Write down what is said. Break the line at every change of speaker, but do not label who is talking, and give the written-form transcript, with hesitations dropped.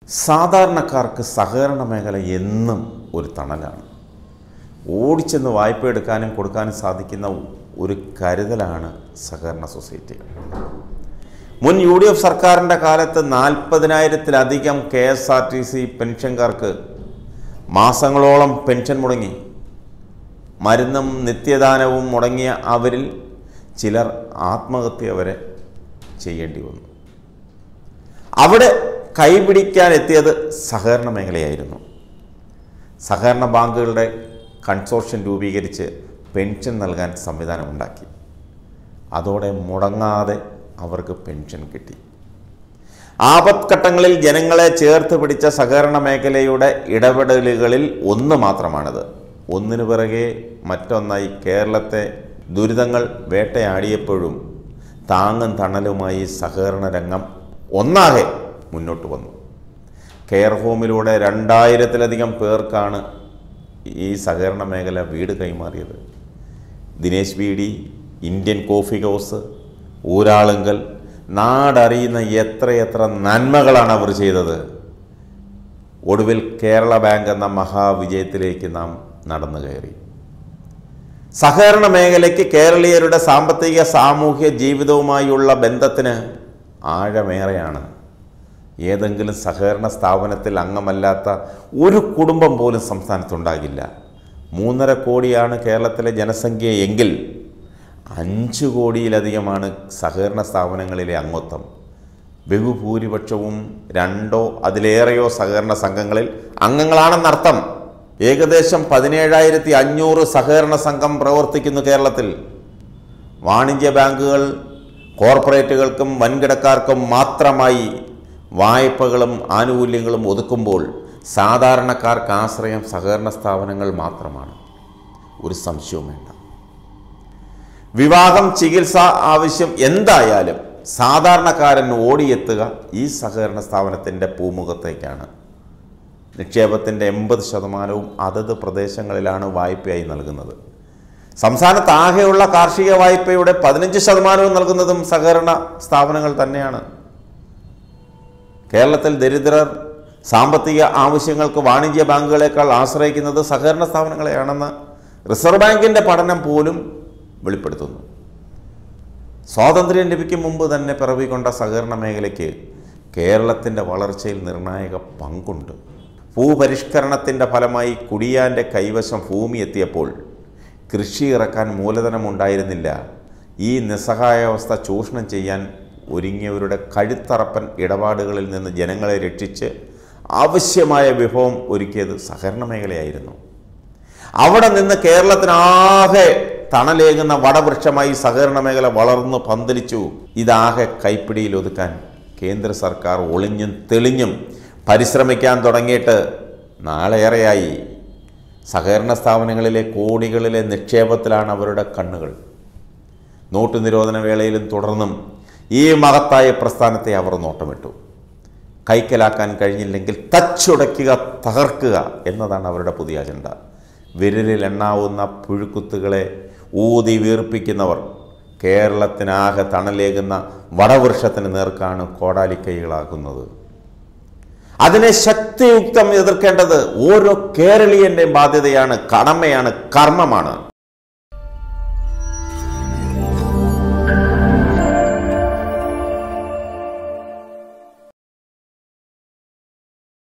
സാധാരണക്കാർക്ക് സഹകരണ മേഖല എന്നും ഒരു തണലാണ്. ഓടിച്ചെന്ന് വായ്പ എടുക്കാനും കൊടുക്കാനും സാധിക്കുന്ന ഒരു കരുതലാണ് സഹകരണ സൊസൈറ്റികൾ. മുൻ UDF സർക്കാരിൻ്റെ കാലത്ത് 40,000-ലധികം KSRTC പെൻഷൻകാർക്ക് മാസങ്ങളോളം പെൻഷൻ മുടങ്ങി. മരുന്നും നിത്യദാനവും മുടങ്ങിയ അവരിൽ ചിലർ ആത്മഹത്യ വരെ ചെയ്യേണ്ടി വന്നു. അവിടെ കൈപിടിക്കാൻ എത്തിയത് സഹകരണ മേഖലയായിരുന്നു. സഹകരണ ബാങ്കുകളുടെ കൺസോർഷ്യം രൂപീകരിച്ച് പെൻഷൻ നൽകാൻ സംവിധാനമുണ്ടാക്കി. അതോടെ മുടങ്ങാതെ അവർക്ക് പെൻഷൻ കിട്ടി. ആപത്ഘട്ടങ്ങളിൽ ജനങ്ങളെ ചേർത്ത് പിടിച്ച സഹകരണ മേഖലയുടെ ഇടപെടലുകളിൽ ഒന്ന് മാത്രമാണിത്. ഒന്നിനു പിറകെ മറ്റൊന്നായി കേരളത്തെ ദുരിതങ്ങൾ വേട്ടയാടിയപ്പോഴും താങ്ങും തണലുമായി സഹകരണ രംഗം ഒന്നാകെ മുന്നോട്ട് വന്നു. കെയർ ഹോമിലൂടെ 2000-ലധികം പേർക്കാണ് ഈ സഹകരണ മേഖല വീട് കൈമാറിയത്. Dinesh Beedi, Indian coffee house, Uralungal, നാടറിയുന്ന എത്രയെത്ര നന്മകളാണ് അവർ ചെയ്തത്. ഒടുവിൽ കേരള ബാങ്ക് എന്ന മഹാവിജയത്തിലേക്ക് നാം നടന്നു കയറി. സഹകരണ മേഖലയ്ക്ക് കേരളീയരുടെ സാമ്പത്തിക സാമൂഹ്യ ജീവിതവുമായുള്ള ബന്ധത്തിന് ആഴമേറെയാണ്. ഏതെങ്കിലും സഹകരണ സ്ഥാപനത്തിൽ അംഗമല്ലാത്ത ഒരു കുടുംബം പോലും സംസ്ഥാനത്തുണ്ടാകില്ല. 3.5 കോടിയാണ് കേരളത്തിലെ ജനസംഖ്യ എങ്കിൽ 5 കോടിയിലധികമാണ് സഹകരണ സ്ഥാപനങ്ങളിലെ അംഗത്വം. ബഹുഭൂരിപക്ഷവും 2 അതിലേറെയോ സഹകരണ സംഘങ്ങളിൽ അംഗങ്ങളാണെന്നർത്ഥം. ഏകദേശം 17,500 സഹകരണ സംഘം പ്രവർത്തിക്കുന്നു കേരളത്തിൽ. വാണിജ്യ ബാങ്കുകൾ കോർപ്പറേറ്റുകൾക്കും വൻകിടക്കാർക്കും മാത്രമായി വായ്പകളും ആനുകൂല്യങ്ങളും ഒതുക്കുമ്പോൾ സാധാരണക്കാർക്ക് ആശ്രയം സഹകരണ സ്ഥാപനങ്ങൾ മാത്രമാണ്. ഒരു സംശയവും വേണ്ട. വിവാഹം, ചികിത്സ ആവശ്യം എന്തായാലും സാധാരണക്കാരൻ ഓടിയെത്തുക ഈ സഹകരണ സ്ഥാപനത്തിൻ്റെ പൂമുഖത്തേക്കാണ്. നിക്ഷേപത്തിൻ്റെ 80% അതത് പ്രദേശങ്ങളിലാണ് വായ്പയായി നൽകുന്നത്. സംസ്ഥാനത്താകെയുള്ള കാർഷിക വായ്പയുടെ 15% നൽകുന്നതും സഹകരണ സ്ഥാപനങ്ങൾ തന്നെയാണ്. കേരളത്തിൽ ദരിദ്രർ സാമ്പത്തിക ആവശ്യങ്ങൾക്ക് വാണിജ്യ ബാങ്കുകളെക്കാൾ ആശ്രയിക്കുന്നത് സഹകരണ സ്ഥാപനങ്ങളെയാണെന്ന് റിസർവ് ബാങ്കിൻ്റെ പഠനം പോലും വെളിപ്പെടുത്തുന്നു. സ്വാതന്ത്ര്യം ലഭിക്കും മുമ്പ് തന്നെ പിറവികൊണ്ട സഹകരണ മേഖലയ്ക്ക് കേരളത്തിൻ്റെ വളർച്ചയിൽ നിർണായക പങ്കുണ്ട്. ഭൂപരിഷ്കരണത്തിൻ്റെ ഫലമായി കുടിയാൻ്റെ കൈവശം ഭൂമി എത്തിയപ്പോൾ കൃഷി ഇറക്കാൻ മൂലധനമുണ്ടായിരുന്നില്ല. ഈ നിസ്സഹായാവസ്ഥ ചൂഷണം ചെയ്യാൻ ഒരുങ്ങിയവരുടെ കഴുത്തറപ്പൻ ഇടപാടുകളിൽ നിന്ന് ജനങ്ങളെ രക്ഷിച്ച് ആവശ്യമായ വിഭവം ഒരുക്കിയത് സഹകരണ മേഖലയായിരുന്നു. അവിടെ നിന്ന് കേരളത്തിനാകെ തണലേകുന്ന വടവൃക്ഷമായി സഹകരണ മേഖല വളർന്നു പന്തലിച്ചു. ഇതാകെ കൈപ്പിടിയിൽ ഒതുക്കാൻ കേന്ദ്ര സർക്കാർ ഒളിഞ്ഞും തെളിഞ്ഞും പരിശ്രമിക്കാൻ തുടങ്ങിയിട്ട് നാളേറെയായി. സഹകരണ സ്ഥാപനങ്ങളിലെ കോടികളിലെ നിക്ഷേപത്തിലാണ് അവരുടെ കണ്ണുകൾ. നോട്ട് നിരോധന വേളയിലും തുടർന്നും ഈ മഹത്തായ പ്രസ്ഥാനത്തെ അവർ നോട്ടമിട്ടു. കൈക്കലാക്കാൻ കഴിഞ്ഞില്ലെങ്കിൽ തച്ചുടയ്ക്കുക, തകർക്കുക എന്നതാണ് അവരുടെ പുതിയ അജണ്ട. വിരലിൽ എണ്ണാവുന്ന പുഴുക്കുത്തുകളെ ഊതി വീർപ്പിക്കുന്നവർ കേരളത്തിനാകെ തണലേകുന്ന വടവൃക്ഷത്തിന് നേർക്കാണ് കോടാലിക്കൈകളാക്കുന്നത്. അതിനെ ശക്തിയുക്തം എതിർക്കേണ്ടത് ഓരോ കേരളീയൻ്റെയും ബാധ്യതയാണ്, കടമയാണ്, കർമ്മമാണ്.